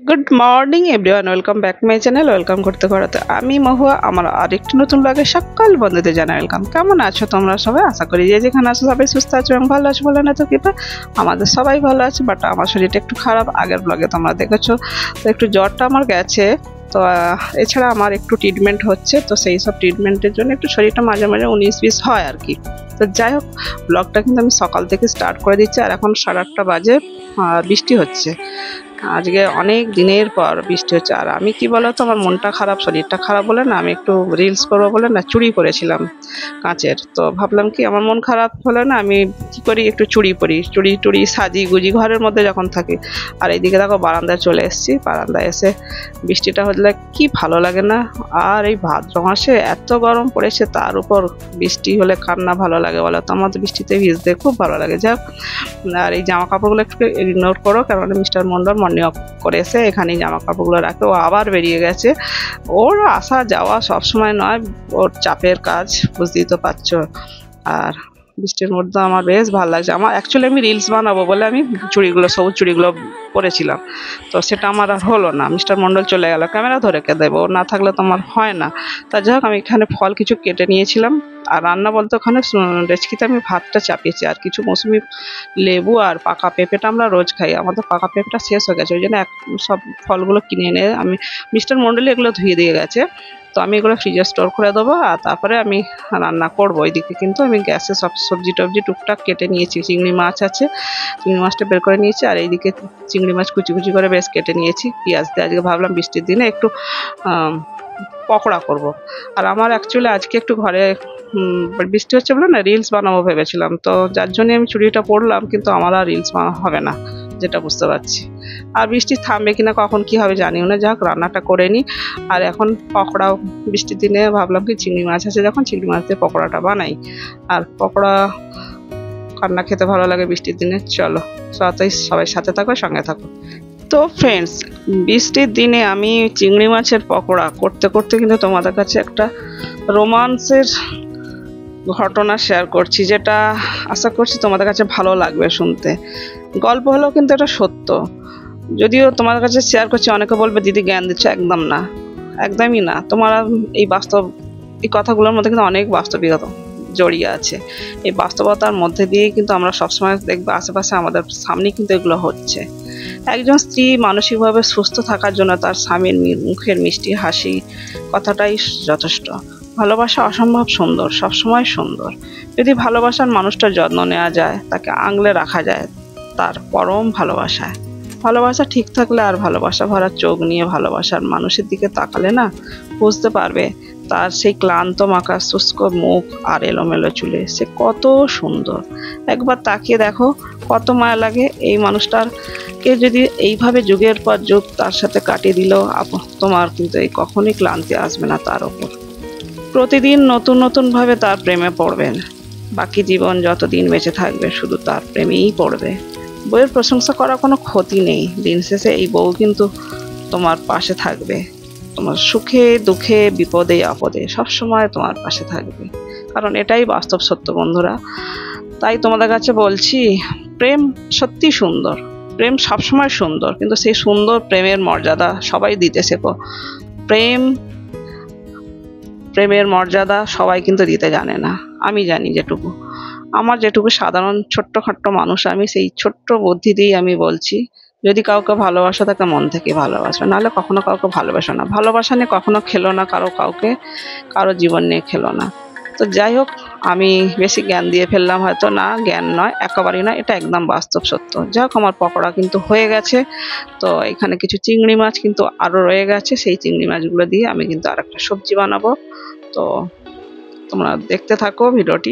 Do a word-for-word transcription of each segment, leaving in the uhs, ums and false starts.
Good morning everyone, welcome back my channel. Welcome করতে করতে আমি মহুয়া, আমার আরেকটি নতুন ব্লগে সকল বন্ধুদের জানাই ওয়েলকাম। কেমন আছো তোমরা সবাই? আশা করি যে যেখানে আছো সবাই সুস্থ আছো এবং ভালো আছো। বলে না তো কৃপা আমাদের সবাই ভালো আছে, বাট আমার শরীরটা একটু খারাপ। আগের ব্লগে তোমরা দেখেছো, তো একটু জ্বরটা আমার গেছে। তো এছাড়া আমার একটু ট্রিটমেন্ট হচ্ছে, তো সেই সব ট্রিটমেন্টের জন্য একটু শরীরটা মাঝে মাঝে উনিশ বিশ হয় আর কি। তো যাই হোক, ব্লগটা কিন্তু আমি সকাল থেকে স্টার্ট করে দিচ্ছি। আর এখন সাড়ে আটটা বাজে, বৃষ্টি হচ্ছে। আজকে অনেক দিনের পর বৃষ্টি হচ্ছে। আর আমি কি বলতো, আমার মনটা খারাপ, শরীরটা খারাপ বলে না, আমি একটু রিলস করবো বলে না চুড়ি পরেছিলাম কাঁচের। তো ভাবলাম কি, আমার মন খারাপ হলে না আমি কি করি, একটু চুড়ি পরি, চুড়ি টুড়ি সাজি গুজি ঘরের মধ্যে যখন থাকি। আর এইদিকে দেখো বারান্দায় চলে এসেছি। বারান্দায় এসে বৃষ্টিটা হলে কি ভালো লাগে না। আর এই ভাদ্র মাসে এত গরম পড়েছে, তার উপর বৃষ্টি হলে কার না ভালো লাগে বলো তো? আমার তো বৃষ্টিতে ভিজতে খুব ভালো লাগে। যাক, আর এই জামা কাপড়গুলো একটু ইগনোর করো, কারণ মিস্টার মন্ডল মর্নিং ওয়াক করে এসে এখানেই জামা কাপড়গুলো রাখে। ও আবার বেরিয়ে গেছে। ওর আসা যাওয়া সবসময় নয়, ওর চাপের কাজ, বুঝতেই তো পারছো। আর বৃষ্টির মধ্যে আমার বেশ ভালো লাগছে। আমার অ্যাকচুয়ালি আমি রিলস বানাবো বলে আমি চুড়িগুলো সবুজ চুড়িগুলো পরেছিলাম, তো সেটা আমার আর হলো না। মিস্টার মন্ডল চলে গেল, ক্যামেরা ধরে কে দেবো, ও না থাকলে তো আমার হয় না। তা যাই হোক, আমি এখানে ফল কিছু কেটে নিয়েছিলাম। আর রান্না বলতে ওখানে ডেচকিতে আমি ভাতটা চাপিয়েছি, আর কিছু মৌসুমি লেবু আর পাকা পেঁপেটা আমরা রোজ খাই। আমাদের পাকা পেঁপেটা শেষ হয়ে গেছে, ওই জন্য এক সব ফলগুলো কিনে এনে আমি, মিস্টার মন্ডলী এগুলো ধুয়ে দিয়ে গেছে, তো আমি এগুলো ফ্রিজে স্টোর করে দেবো। আর তারপরে আমি রান্না করবো। ওইদিকে কিন্তু আমি গ্যাসে সব সবজি টবজি টুকটাক কেটে নিয়েছি। চিংড়ি মাছ আছে, চিংড়ি মাছটা বের করে নিয়েছি। আর এইদিকে চিংড়ি মাছ কুচি কুচি করে বেশ কেটে নিয়েছি পেঁয়াজ দিয়ে। আজকে ভাবলাম বৃষ্টির দিনে একটু পকোড়া করব। আর আমার অ্যাকচুয়ালি আজকে একটু ঘরে বৃষ্টি হচ্ছে বলে না রিলস বানাবো ভেবেছিলাম, তো যার জন্য আমি চুড়িটা পরলাম। কিন্তু আমার আর রিলস বানানো হবে না, যেটা বুঝতে পারছি। আর বৃষ্টি থামবে কিনা, কখন কি হবে জানিও না। যাক, রান্নাটা করে নিই। আর এখন পকোড়া, বৃষ্টির দিনে ভাবলাম কি চিংড়ি মাছ আছে যখন, চিংড়ি মাছ দিয়ে পকোড়াটা বানাই। আর পকোড়া রান্না খেতে ভালো লাগে বৃষ্টির দিনে। চলো তাই সবাই সাথে থাকো, সঙ্গে থাকো। তো ফ্রেন্ডস, বৃষ্টির দিনে আমি চিংড়ি মাছের পকোড়া করতে করতে কিন্তু তোমাদের কাছে একটা রোমান্সের ঘটনা শেয়ার করছি, যেটা আশা করছি তোমাদের কাছে ভালো লাগবে শুনতে। গল্প হলেও কিন্তু এটা সত্য। যদিও তোমাদের কাছে শেয়ার করছি, অনেকে বলবে দিদি জ্ঞান দিচ্ছ, একদম না, একদমই না। তোমার এই বাস্তব, এই কথাগুলোর মধ্যে কিন্তু অনেক বাস্তবিকতা জড়িয়ে আছে। এই বাস্তবতার মধ্যে দিয়েই কিন্তু আমরা সবসময় দেখবো আশেপাশে আমাদের সামনে কিন্তু এগুলো হচ্ছে। একজন স্ত্রী মানসিকভাবে সুস্থ থাকার জন্য তার স্বামীর মুখের মিষ্টি হাসি কথাটাই যথেষ্ট। ভালোবাসা অসম্ভব সুন্দর, সবসময় সুন্দর। যদি ভালোবাসার মানুষটার যত্ন নেওয়া যায়, তাকে আংলে রাখা যায়, তার পরম ভালোবাসায়। ভালোবাসা ঠিক থাকলে আর ভালোবাসা ভরা চোখ নিয়ে ভালোবাসার মানুষের দিকে তাকালে না, বুঝতে পারবে তার সেই ক্লান্ত মাখা শুষ্ক মুখ আর এলোমেলো চুলে সে কত সুন্দর। একবার তাকিয়ে দেখো, কত মায়া লাগে। এই মানুষটার কে যদি এইভাবে যুগের পর যুগ তার সাথে কাটিয়ে দিল, তোমার কিন্তু এই কখনই ক্লান্তি আসবে না তার ওপর। প্রতিদিন নতুন নতুন ভাবে তার প্রেমে পড়বেন। বাকি জীবন যতদিন বেঁচে থাকবে শুধু তার প্রেমেই পড়বে। বউয়ের প্রশংসা করা কোনো ক্ষতি নেই। দিন শেষে এই বউ কিন্তু তোমার পাশে থাকবে, তোমার সুখে দুঃখে বিপদে আপদে সবসময় তোমার পাশে থাকবে। কারণ এটাই বাস্তব সত্য বন্ধুরা। তাই তোমাদের কাছে বলছি, প্রেম সত্যি সুন্দর, প্রেম সবসময় সুন্দর, কিন্তু সেই সুন্দর প্রেমের মর্যাদা সবাই দিতে শেখো। প্রেম প্রেমের মর্যাদা সবাই কিন্তু দিতে জানে না। আমি জানি যেটুকু, আমার যেটুকু সাধারণ ছোট্টখাট্ট মানুষ, আমি সেই ছোট্ট বুদ্ধি দিয়েই আমি বলছি, যদি কাউকে ভালোবাসা থাকে মন থেকে ভালোবাসো, নাহলে কখনো কাউকে ভালোবাসো না। ভালোবাসা নিয়ে কখনো খেলো না কারো, কাউকে কারো জীবন নিয়ে খেলো না। তো যাই হোক, আমি বেশি জ্ঞান দিয়ে ফেললাম হয়তো। না, জ্ঞান নয়, একেবারেই নয়, এটা একদম বাস্তব সত্য। যাই হোক, আমার পকোড়া কিন্তু হয়ে গেছে। তো এখানে কিছু চিংড়ি মাছ কিন্তু আরও রয়ে গেছে, সেই চিংড়ি মাছগুলো দিয়ে আমি কিন্তু আর একটা সবজি বানাবো। তো তোমরা দেখতে থাকো ভিডিওটি।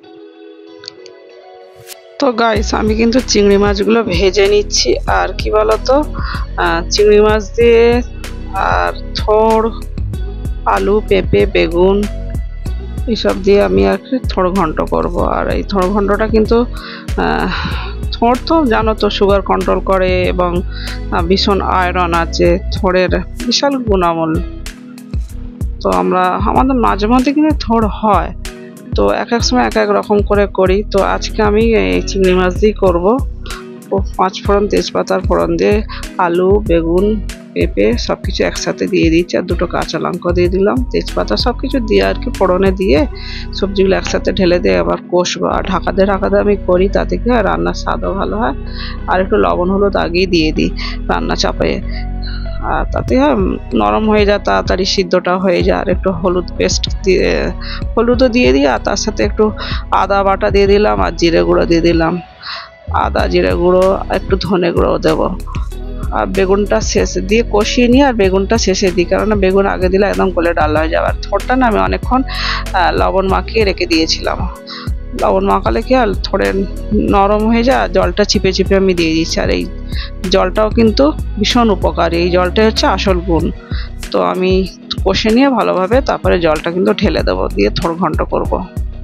তো গাইস, আমি কিন্তু চিংড়ি মাছগুলো ভেজে নিচ্ছি। আর কি বলতো, চিংড়ি মাছ দিয়ে আর থোড় আলু পেঁপে বেগুন এইসব দিয়ে আমি আর কি থোড় ঘন্ট করব। আর এই থোড় ঘন্টটা কিন্তু থোড় তো জানো তো সুগার কন্ট্রোল করে, এবং ভীষণ আয়রন আছে থোড়ের, বিশাল গুণামূল। তো আমরা আমাদের মাঝে মধ্যে কিন্তু থোড় হয়, তো এক এক সময় এক এক রকম করে করি। তো আজকে আমি এই চিংড়ি মাছ দিয়ে করবো। পাঁচ ফোড়ন তেজপাতার ফোড়ন দিয়ে আলু বেগুন পেঁপে সব কিছু একসাথে দিয়ে দিচ্ছি, আর দুটো কাঁচা লঙ্কা দিয়ে দিলাম, তেজপাতা সব কিছু দিয়ে আর কি ফোড়নে দিয়ে সবজিগুলো একসাথে ঢেলে দিয়ে আবার কষবো। আর ঢাকা দিয়ে ঢাকা দিয়ে আমি করি, তাতে কি হয় রান্নার স্বাদও ভালো হয়। আর একটু লবণ হলুদ আগেই দিয়ে দিই রান্না চাপায়ে, আর তাতে হয় নরম হয়ে যায়, তাড়াতাড়ি সিদ্ধটা হয়ে যায়। আর একটু হলুদ পেস্ট দিয়ে হলুদও দিয়ে দিই, আর তার সাথে একটু আদা বাটা দিয়ে দিলাম আর জিরে গুঁড়ো দিয়ে দিলাম, আদা জিরে গুঁড়ো একটু ধনে গুঁড়ো দেবো। আর বেগুনটা শেষে দিয়ে কষিয়ে নিই, আর বেগুনটা শেষে দিই, কেননা বেগুন আগে দিলে একদম গলে ডাল হয়ে যাবে। আর থোড়টা না আমি অনেকক্ষণ লবণ মাখিয়ে রেখে দিয়েছিলাম, লবণ মাখালে কি আর থোড়ে নরম হয়ে যায়, জলটা চিপে চিপে আমি দিয়ে দিচ্ছি। আর এই জলটাও কিন্তু ভীষণ উপকারী, এই জলটা হচ্ছে আসল গুণ। তো আমি কষে নিয়ে ভালোভাবে তারপরে জলটা কিন্তু ঢেলে দেবো, দিয়ে থোড় ঘন্ট করব।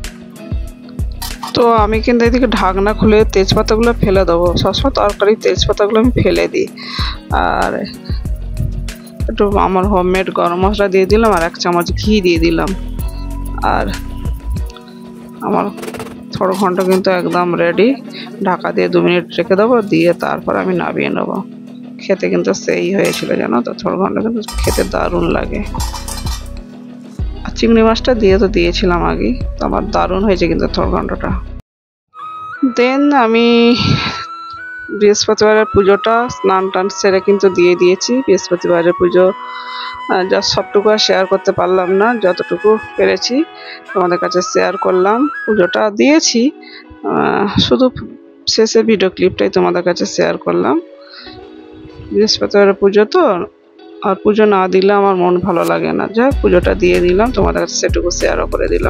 তো আমি কিন্তু এদিকে ঢাকনা খুলে তেজপাতাগুলো ফেলে দেবো, সবসময় তরকারি তেজপাতাগুলো আমি ফেলে দিই। আর একটু আমার হোমমেড গরম মশলা দিয়ে দিলাম, আর এক চামচ ঘি দিয়ে দিলাম। আর আমার থোড় ঘন্ট কিন্তু একদম রেডি, ঢাকা দিয়ে দু মিনিট রেখে দেবো, দিয়ে তারপর আমি নামিয়ে নেবো। খেতে কিন্তু সেই হয়েছিল জানো তো, থোড় ঘন্ট কিন্তু খেতে দারুণ লাগে। আর চিংড়ি মাছটা দিয়ে তো দিয়েছিলাম আগে, তো আমার দারুণ হয়েছে কিন্তু থোড় ঘন্টটা। দেন আমি বৃহস্পতিবারের পুজোটা স্নান টান সেরে কিন্তু দিয়ে দিয়েছি। বৃহস্পতিবারের পুজো যা সবটুকু আর শেয়ার করতে পারলাম না, যতটুকু পেরেছি তোমাদের কাছে শেয়ার করলাম। পুজোটা দিয়েছি, শুধু শেষে ভিডিও ক্লিপটাই তোমাদের কাছে শেয়ার করলাম। বৃহস্পতিবারের পুজো তো, আর পুজো না দিলে আমার মন ভালো লাগে না, যাই পুজোটা দিয়ে দিলাম তোমাদের কাছে, সেটুকু শেয়ারও করে দিলাম।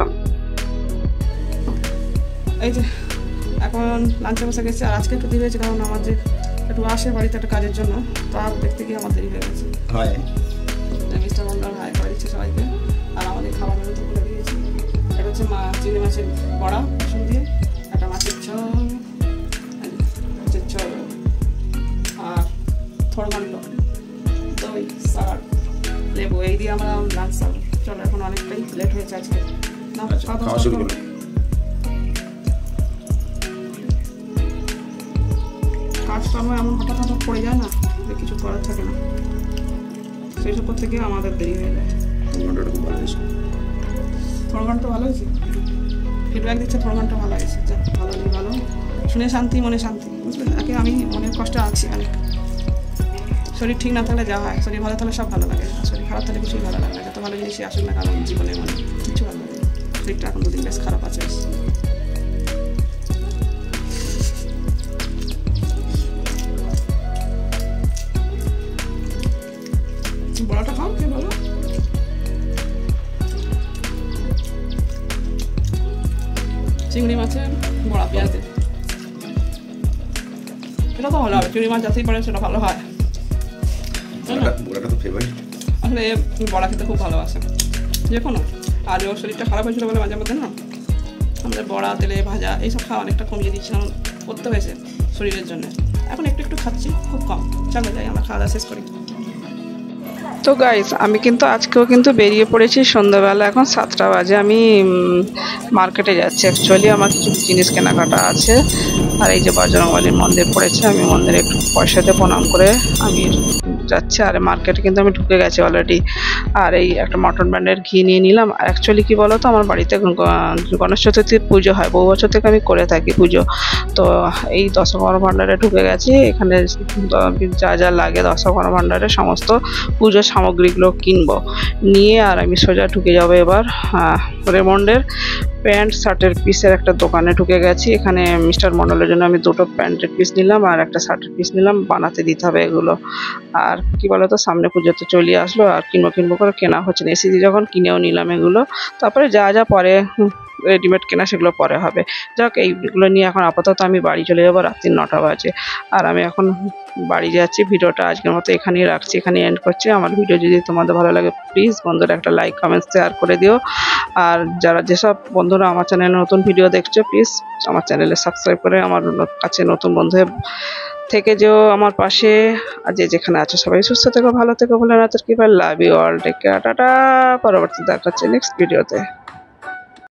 এই যে এখন লাঞ্চে বসে গেছি, আর আজকে একটু দেরি হয়েছে, কারণ আমার যে একটু আসে বাড়িতে একটা কাজের জন্য, তার দেখতে গিয়ে আমার দেরি হয়ে গেছে। হয় মিস্টার মন্ডল হাই করে দিচ্ছে সবাইকে, আর আমাদের খাবার মেনু তো করে দিয়েছি। এটা হচ্ছে মা চিংড়ি মাছের বড়া রসুন দিয়ে, একটা মাছের ঝোল, মাছের ঝোল, আর থোড় ঘন্ট, দই, সালাড, লেবু, এই দিয়ে আমরা লাঞ্চ সার্ভ। চলো এখন অনেকটাই লেট হয়েছে আজকে, না খাওয়া শুরু করো। কাজটা আমার এমন হঠাৎ হঠাৎ পড়ে যায় না, যে কিছু করার থাকে না, সেই সব করতে গিয়ে আমাদের দেরি হয়ে যায়। থোড় ঘন্ট ভালো হয়েছে, ফিডব্যাক দিচ্ছে থোড় ঘন্ট ভালো হয়েছে, যা ভালো নেই ভালো, শুনে শান্তি মনে শান্তি, বুঝলে। আগে আমি মনের কষ্ট আছি অনেক, শরীর ঠিক না থাকলে যা হয়, শরীর ভালো থাকলে সব ভালো লাগে, আর শরীর খারাপ থাকলে কিছুই ভালো লাগে না। যত ভালো জিনিসই আসুক না কারণ জীবনে মনে কিছু ভালো লাগে। শরীরটা এখন দুদিন বেশ খারাপ আছে। বড়াটা খাও, কে বলো? চিংড়ি মাছের বড়া পেঁয়াজ দিয়ে, এটা তো ভালো হবে, চিংড়ি মাছ যাতেই পারে সেটা ভালো হয়। আসলে বড়া খেতে খুব ভালোবাসে যে কোনো, আর ওর শরীরটা খারাপ হয়েছিল বলে মাঝে মধ্যে না আমাদের বড়া তেলে ভাজা এইসব খাওয়া অনেকটা কমিয়ে দিচ্ছিলাম, করতে হয়েছে শরীরের জন্য। এখন একটু একটু খাচ্ছি, খুব কম। চলো যাই আমরা খাওয়া দাওয়া শেষ করি। তো গাইস আমি কিন্তু আজকেও কিন্তু বেরিয়ে পড়েছি সন্ধ্যাবেলা, এখন সাতটা বাজে। আমি মার্কেটে যাচ্ছি, অ্যাকচুয়ালি আমার কিছু জিনিস কেনাকাটা আছে। আর এই যে বজরংবলীর মন্দির পড়েছে, আমি মন্দিরে একটু পয়সা দিয়ে প্রণাম করে আমি যাচ্ছি। আর মার্কেটে কিন্তু আমি ঢুকে গেছি অলরেডি। আর এই একটা মটন ব্র্যান্ডের ঘি নিয়ে নিলাম। আর অ্যাকচুয়ালি কী বলো তো, আমার বাড়িতে গণেশ চতুর্থীর পুজো হয়, বহু বছর থেকে আমি করে থাকি পুজো। তো এই দশকর্মা ভাণ্ডারে ঢুকে গেছি, এখানে যা যা লাগে দশকর্মা ভাণ্ডারে সমস্ত পুজোর সামগ্রীগুলো কিনবো, নিয়ে আর আমি সোজা ঢুকে যাবো এবার রেমন্ডের প্যান্ট শার্টের পিসের একটা দোকানে ঢুকে গেছি। এখানে মিস্টার মন্ডলের জন্য আমি দুটো প্যান্টের পিস নিলাম আর একটা শার্টের পিস নিলাম, বানাতে দিতে হবে এগুলো। আর কি বলতো, সামনে পুজো তো চলে আসলো, আর কিনবো কিনবো করে কেনা হচ্ছে না। এসেছি যখন কিনেও নিলাম এগুলো, তারপরে যা যা পরে রেডিমেড কেনা সেগুলো পরে হবে। যাক, এইগুলো নিয়ে এখন আপাতত আমি বাড়ি চলে যাবো, রাত্রি নটা বাজে। আর আমি এখন বাড়ি যাচ্ছি। ভিডিওটা আজকের মতো এখানেই রাখছি, এখানেই এন্ড করছি। আমার ভিডিও যদি তোমাদের ভালো লাগে প্লিজ বন্ধুরা একটা লাইক কমেন্ট শেয়ার করে দিও। আর যারা যেসব বন্ধুরা আমার চ্যানেলে নতুন ভিডিও দেখছো প্লিজ আমার চ্যানেলে সাবস্ক্রাইব করে আমার কাছে নতুন বন্ধু থেকে যেও আমার পাশে। আর যে যেখানে আছো সবাই সুস্থ থেকো, ভালো থেকো, বলে না তোর কি love you all, take care, tata. পরবর্তী দেখা হচ্ছে নেক্সট ভিডিওতে।